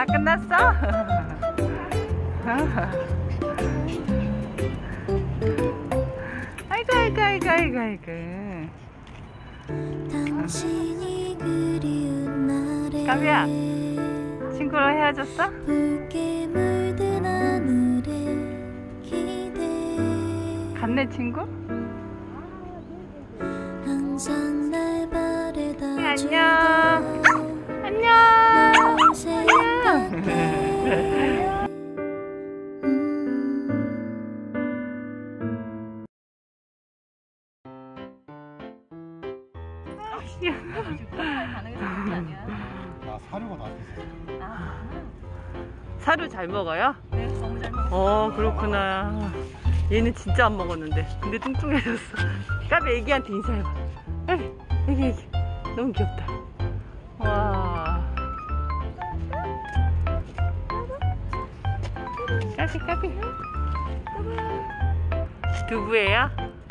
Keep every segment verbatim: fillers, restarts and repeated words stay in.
아, 끝났어? 아이고, 아이고, 아이고, 아이고, 아이고. 까비야, 친구랑 헤어졌어? 갔네, 친구? 네, 안녕. 안녕. 안녕. 아, 사료가 나한테 사료 잘 먹어요? 네, 너무 잘 먹었어요. 어, 그렇구나. 얘는 진짜 안 먹었는데. 근데 뚱뚱해졌어. 까비 애기한테 인사해봐. 애기, 애기, 애기. 너무 귀엽다. 와. 까비, 까비. 두부예요?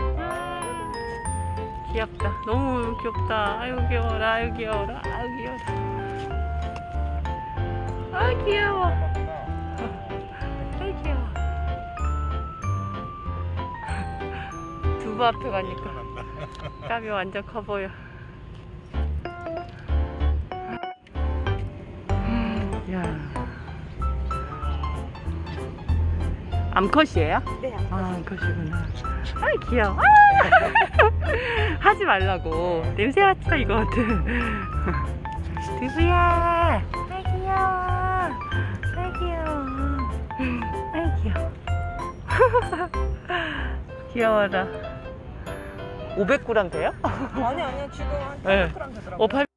귀엽다. 너무 귀엽다. 아유, 귀여워라. 아유, 귀여워라. 아유, 귀여워라. 아, 귀여워. 아유, 귀여워. 두부 앞에 가니까 까비 완전 커 보여. 야. 암컷이에요? 네, 아, 암컷이구나. 아이, 귀여워. 아! 하지 말라고. 냄새 맡아, 이거. 두부야. 아이, 귀여워. 아이, 귀여워. 아이, 귀여워. 귀여워라. 오백 그램 돼요? 아니, 아니요. 지금 한 네. 팔백 그램 되더라고요. 어, 팔